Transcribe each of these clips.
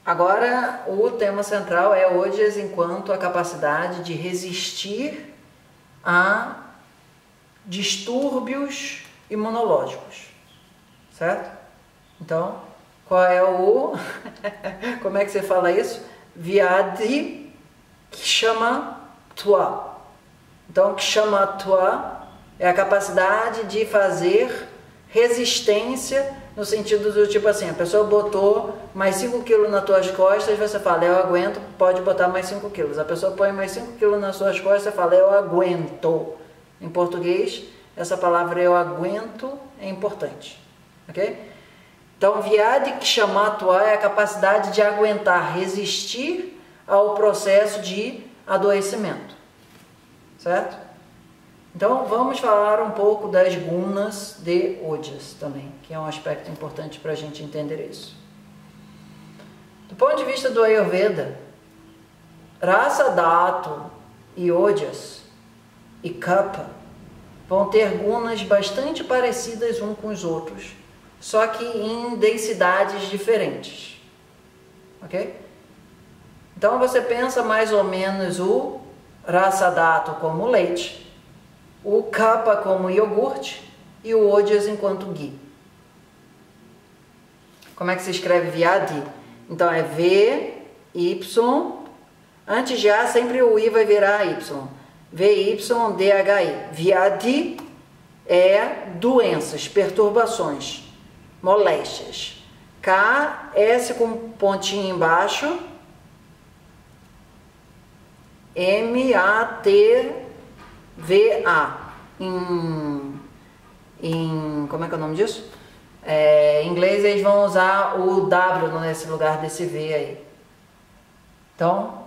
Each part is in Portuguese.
Agora, o tema central é Odias enquanto a capacidade de resistir a distúrbios imunológicos, certo? Então, qual é o... como é que você fala isso? Vyadhi Kshamatva. Então, Kshamatva é a capacidade de fazer resistência, no sentido do tipo assim, a pessoa botou mais 5 quilos nas tuas costas, você fala, eu aguento, pode botar mais 5 quilos. A pessoa põe mais 5 quilos nas suas costas, você fala, eu aguento. Em português, essa palavra eu aguento é importante, ok? Então, Vyadhi Kshamatva é a capacidade de aguentar, resistir ao processo de adoecimento, certo? Então, vamos falar um pouco das gunas de Odias também, que é um aspecto importante para a gente entender isso. Do ponto de vista do Ayurveda, Rasa Dhatu e Odias e Kapha vão ter gunas bastante parecidas uns com os outros, só que em densidades diferentes, ok? Então, você pensa mais ou menos o Rasa Dhatu como leite, o Kapha como iogurte e o Odias enquanto ghee. Como é que se escreve Vyadhi? Então é V, Y, antes de A sempre o I vai virar Y. V-Y-D-H-I. Vyadhi é doenças, perturbações, moléstias. K, S com pontinho embaixo, M-A-T V-A. Como é que é o nome disso? Em inglês eles vão usar o W nesse lugar desse V aí. Então,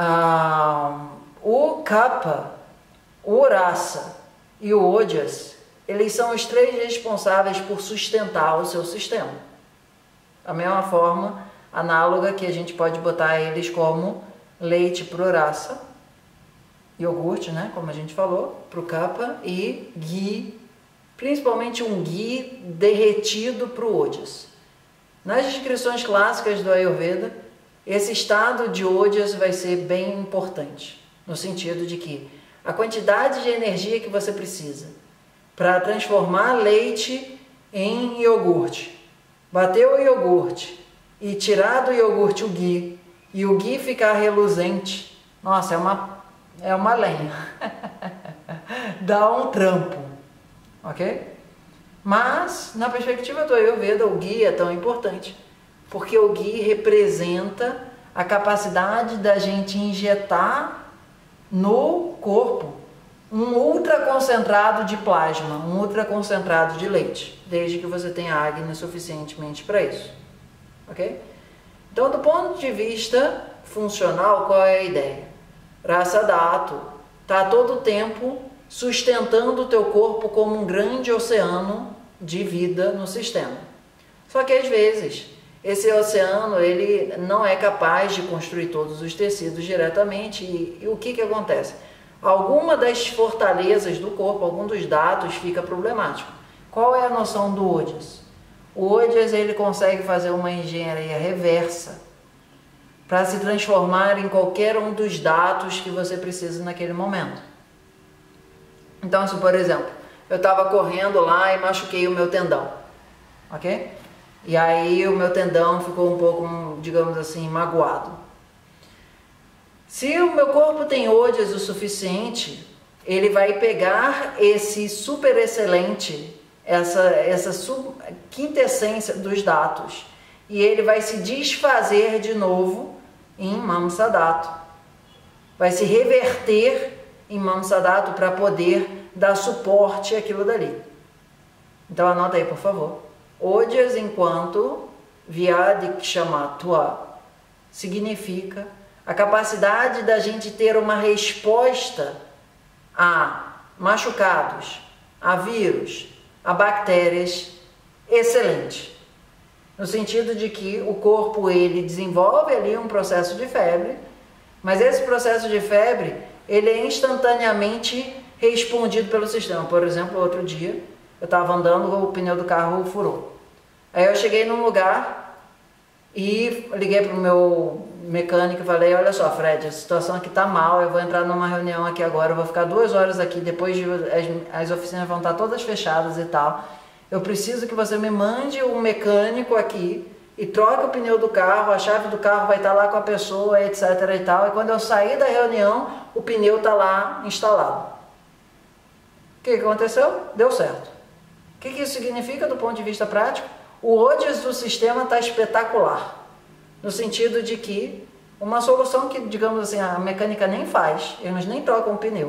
o Kapha, o Rasa e o Odias, eles são os três responsáveis por sustentar o seu sistema. Da mesma forma, análoga que a gente pode botar eles como leite para o Rasa, iogurte, né, como a gente falou, para o Kapha, e ghee, principalmente um ghee derretido para o Odias. Nas descrições clássicas do Ayurveda, esse estado de Odias vai ser bem importante, no sentido de que a quantidade de energia que você precisa para transformar leite em iogurte, bater o iogurte e tirar do iogurte o ghee, e o ghee ficar reluzente, nossa, é uma lenha. Dá um trampo, ok? Mas, na perspectiva do Ayurveda, o ghee é tão importante, porque o ghee representa a capacidade da gente injetar no corpo um ultra concentrado de plasma, um ultra concentrado de leite, desde que você tenha Agni suficientemente para isso, ok? Então, do ponto de vista funcional, qual é a ideia? Rasa Dhatu está todo o tempo sustentando o teu corpo como um grande oceano de vida no sistema. Só que às vezes esse oceano ele não é capaz de construir todos os tecidos diretamente e o que acontece? Alguma das fortalezas do corpo, algum dos dados fica problemático. Qual é a noção do Odias? O Odias ele consegue fazer uma engenharia reversa para se transformar em qualquer um dos dados que você precisa naquele momento. Então, se por exemplo, eu estava correndo lá e machuquei o meu tendão, ok? E aí o meu tendão ficou um pouco, digamos assim, magoado. Se o meu corpo tem Odias o suficiente, ele vai pegar esse super excelente, essa quintessência dos dados, e ele vai se desfazer de novo em Mamsa Dhatu. Vai se reverter em Mamsa Dhatu para poder dar suporte àquilo dali. Então anota aí, por favor. Odias enquanto Vyadhi Kshamatva significa a capacidade da gente ter uma resposta a machucados, a vírus, a bactérias excelente. No sentido de que o corpo ele desenvolve ali um processo de febre, mas esse processo de febre ele é instantaneamente respondido pelo sistema. Por exemplo, outro dia eu estava andando, o pneu do carro furou. Aí eu cheguei num lugar e liguei para o meu mecânico e falei, olha só, Fred, a situação aqui tá mal, eu vou entrar numa reunião aqui agora, eu vou ficar 2 horas aqui, depois as oficinas vão estar todas fechadas e tal, eu preciso que você me mande um mecânico aqui e troque o pneu do carro, a chave do carro vai estar lá com a pessoa, etc e tal, e quando eu sair da reunião, o pneu está lá instalado. O que aconteceu? Deu certo. O que isso significa do ponto de vista prático? O OJAS do sistema está espetacular, no sentido de que uma solução que, digamos assim, a mecânica nem faz, eles nem trocam o pneu.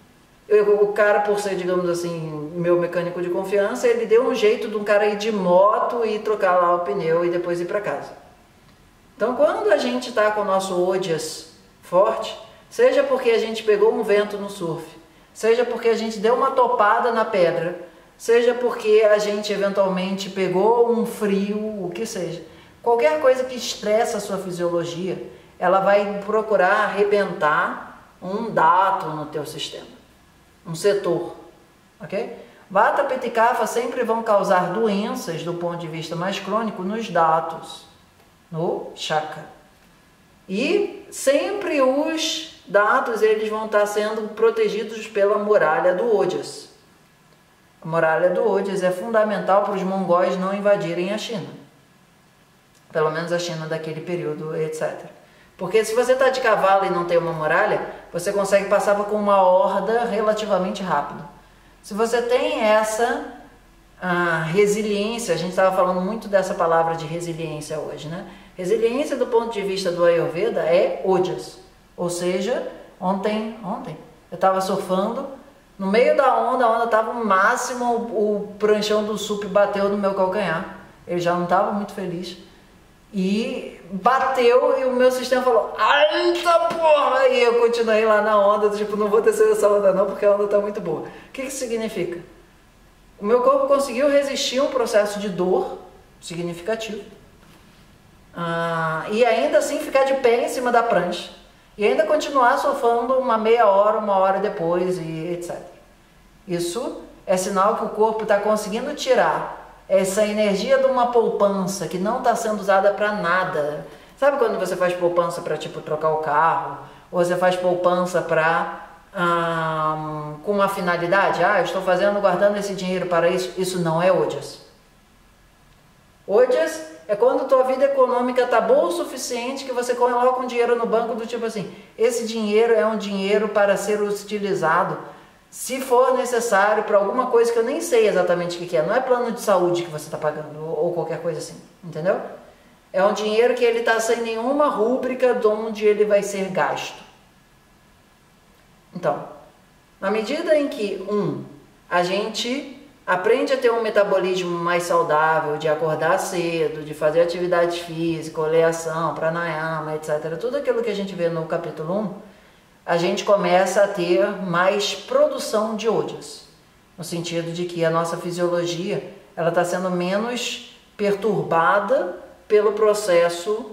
O cara, por ser, digamos assim, meu mecânico de confiança, ele deu um jeito de um cara ir de moto e trocar lá o pneu e depois ir para casa. Então, quando a gente está com o nosso OJAS forte, seja porque a gente pegou um vento no surf, seja porque a gente deu uma topada na pedra, seja porque a gente eventualmente pegou um frio, o que seja. Qualquer coisa que estressa a sua fisiologia, ela vai procurar arrebentar um dato no teu sistema, um setor, ok? Vata, Pitta e Kapha sempre vão causar doenças do ponto de vista mais crônico nos datos, no chakra. E sempre os dados eles vão estar sendo protegidos pela muralha do OJAS. A muralha do OJAS é fundamental para os mongóis não invadirem a China. Pelo menos a China daquele período, etc. Porque se você está de cavalo e não tem uma muralha, você consegue passar com uma horda relativamente rápido. Se você tem essa resiliência, a gente estava falando muito dessa palavra de resiliência hoje, né? Resiliência do ponto de vista do Ayurveda é OJAS. Ou seja, ontem eu estava surfando, no meio da onda, a onda estava no máximo, o pranchão do sup bateu no meu calcanhar. Eu já não estava muito feliz. E bateu e o meu sistema falou, eita porra! E eu continuei lá na onda, tipo, não vou descer essa onda não, porque a onda está muito boa. O que isso significa? O meu corpo conseguiu resistir a um processo de dor significativo. E ainda assim ficar de pé em cima da prancha. E ainda continuar surfando uma meia hora, 1 hora depois, e etc. Isso é sinal que o corpo está conseguindo tirar essa energia de uma poupança que não está sendo usada para nada. Sabe quando você faz poupança para tipo trocar o carro? Ou você faz poupança para com uma finalidade? Eu estou guardando esse dinheiro para isso. Isso não é OJAS. OJAS é quando tua vida econômica está boa o suficiente que você coloca um dinheiro no banco do tipo assim, esse dinheiro é um dinheiro para ser utilizado se for necessário para alguma coisa que eu nem sei exatamente o que é. Não é plano de saúde que você está pagando ou qualquer coisa assim, entendeu? É um dinheiro que ele está sem nenhuma rúbrica de onde ele vai ser gasto. Então, na medida em que, a gente aprende a ter um metabolismo mais saudável, de acordar cedo, de fazer atividade física, oleação, pranayama, etc. Tudo aquilo que a gente vê no capítulo 1, a gente começa a ter mais produção de OJAS. No sentido de que a nossa fisiologia ela está sendo menos perturbada pelo processo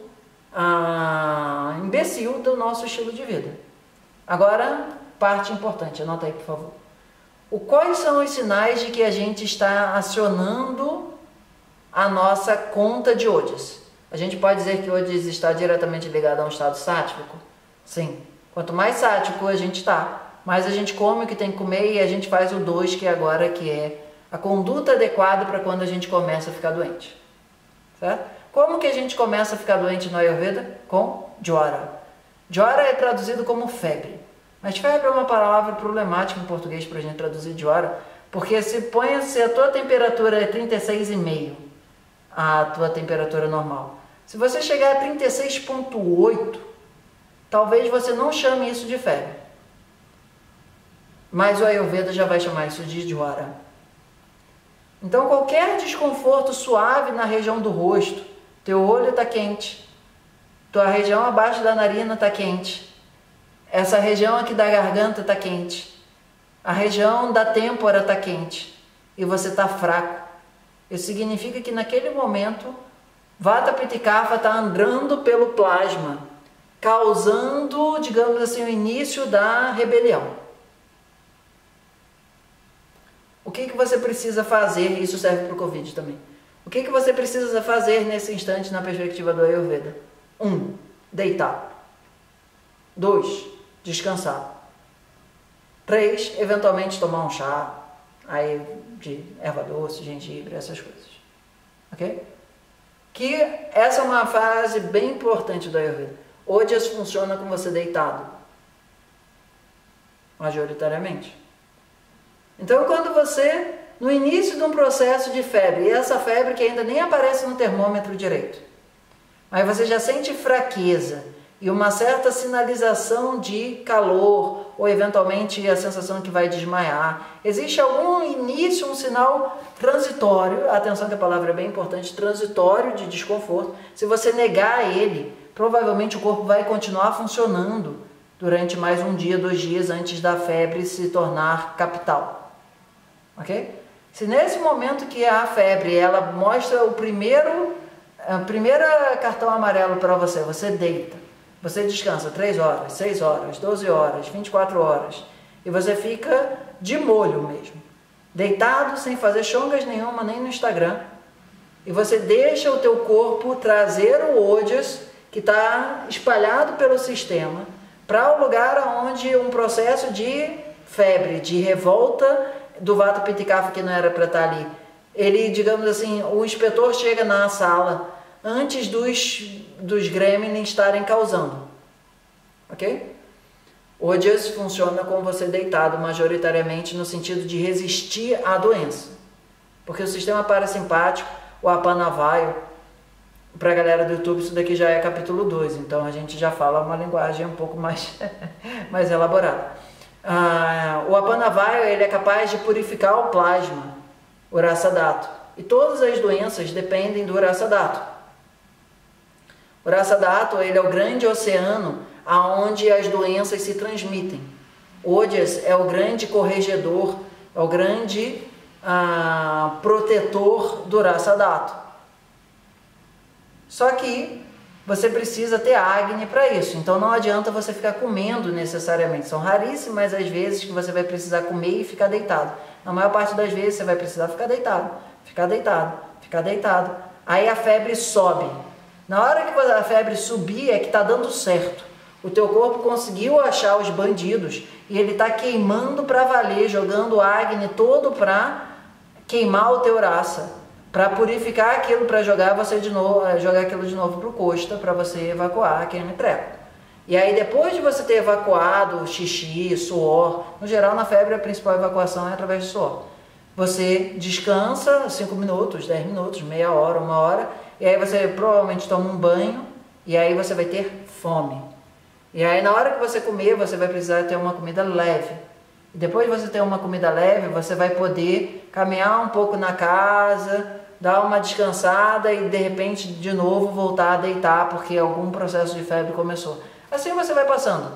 imbecil do nosso estilo de vida. Agora, parte importante, anota aí por favor. Quais são os sinais de que a gente está acionando a nossa conta de OJAS? A gente pode dizer que OJAS está diretamente ligado a um estado sático? Sim. Quanto mais sático a gente está, mais a gente come o que tem que comer e a gente faz o 2, que é a conduta adequada para quando a gente começa a ficar doente. Certo? Como que a gente começa a ficar doente no Ayurveda? Com Jwara. Jwara é traduzido como febre. Mas febre é uma palavra problemática em português para a gente traduzir Jwara, porque se a tua temperatura é 36,5, a tua temperatura normal. Se você chegar a 36,8, talvez você não chame isso de febre. Mas o Ayurveda já vai chamar isso de Jwara. Então qualquer desconforto suave na região do rosto, teu olho está quente, tua região abaixo da narina está quente, essa região aqui da garganta está quente, a região da têmpora está quente e você está fraco. Isso significa que naquele momento Vata, Pitta e Kapha está andando pelo plasma, causando, digamos assim, o início da rebelião. O que você precisa fazer? Isso serve para o Covid também. O que você precisa fazer nesse instante na perspectiva do Ayurveda? 1. Deitar. 2. Descansar. 3. Eventualmente tomar um chá, aí de erva doce, gengibre, essas coisas. Ok? Que essa é uma fase bem importante do Ayurveda. Ojas funciona com você deitado. Majoritariamente. Então, quando você, no início de um processo de febre, e essa febre que ainda nem aparece no termômetro direito, mas você já sente fraqueza e uma certa sinalização de calor, ou eventualmente a sensação que vai desmaiar, existe algum início, um sinal transitório, atenção que a palavra é bem importante, transitório de desconforto. Se você negar ele, provavelmente o corpo vai continuar funcionando durante mais um dia, 2 dias antes da febre se tornar capital. Ok? Se nesse momento que a febre ela mostra o primeiro cartão amarelo para você, você deita, você descansa 3 horas, 6 horas, 12 horas, 24 horas, e você fica de molho mesmo, deitado sem fazer chongas nenhuma, nem no Instagram, e você deixa o teu corpo trazer o Ojas que está espalhado pelo sistema para o lugar onde um processo de febre, de revolta do Vata Pitta Kapha que não era para estar ali, ele, digamos assim, o inspetor chega na sala antes dos gremlins estarem causando, ok? Ojas funciona com você deitado majoritariamente no sentido de resistir à doença, porque o sistema parasimpático, o Apanavayu, para a galera do YouTube isso daqui já é capítulo 2, então a gente já fala uma linguagem um pouco mais, mais elaborada. O Apanavayu ele é capaz de purificar o plasma, o Rasadhatu, e todas as doenças dependem do Rasadhatu. O Rasadhatu ele é o grande oceano aonde as doenças se transmitem. Ojas é o grande corregedor, é o grande protetor do Rasadhatu. Só que você precisa ter Agni para isso, então não adianta você ficar comendo necessariamente. São raríssimas as vezes que você vai precisar comer e ficar deitado. Na maior parte das vezes você vai precisar ficar deitado, ficar deitado, ficar deitado. Aí a febre sobe. Na hora que a febre subir é que está dando certo. O teu corpo conseguiu achar os bandidos e ele está queimando para valer, jogando Agni todo para queimar o teu Rasa, para purificar aquilo, para jogar você de novo, jogar aquilo de novo para o costa, para você evacuar aquele treco. E aí depois de você ter evacuado xixi, suor, no geral na febre a principal evacuação é através do suor. Você descansa 5 minutos, 10 minutos, meia hora, 1 hora, e aí você provavelmente toma um banho, e aí você vai ter fome. E aí na hora que você comer, você vai precisar ter uma comida leve. E depois de você ter uma comida leve, você vai poder caminhar um pouco na casa, dar uma descansada e de repente de novo voltar a deitar porque algum processo de febre começou. Assim você vai passando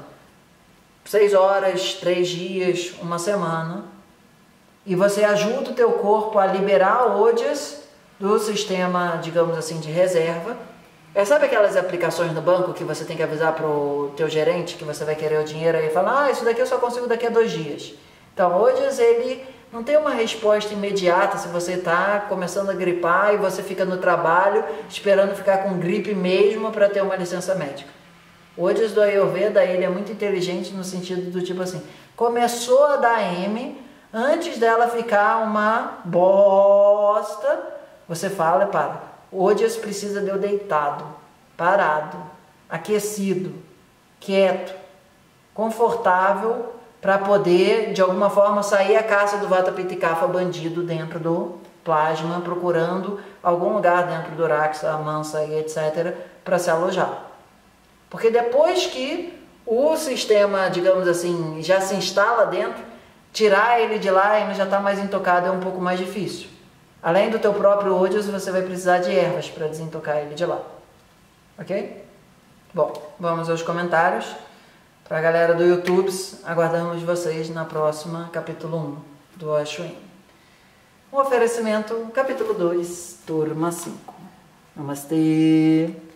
6 horas, 3 dias, 1 semana, e você ajuda o teu corpo a liberar Ojas do sistema, digamos assim, de reserva. Sabe aquelas aplicações no banco que você tem que avisar para o teu gerente que você vai querer o dinheiro e falar, isso daqui eu só consigo daqui a 2 dias. Então, Ojas, ele não tem uma resposta imediata se você está começando a gripar e você fica no trabalho esperando ficar com gripe mesmo para ter uma licença médica. O Ojas do Ayurveda, ele é muito inteligente no sentido do tipo assim, começou a dar M, antes dela ficar uma bosta, você fala e para. Ojas precisa de eu deitado, parado, aquecido, quieto, confortável, para poder, de alguma forma, sair a caça do Vata Pitta Kapha bandido dentro do plasma, procurando algum lugar dentro do Raksa, Mansa e etc., para se alojar. Porque depois que o sistema, digamos assim, já se instala dentro, tirar ele de lá, ele já está mais intocado, é um pouco mais difícil. Além do teu próprio Ojas, você vai precisar de ervas para desintocar ele de lá. Ok? Bom, vamos aos comentários. Para a galera do YouTube, aguardamos vocês na próxima capítulo 1 do Ashwin. Um oferecimento, capítulo 2, turma 5. Namastê!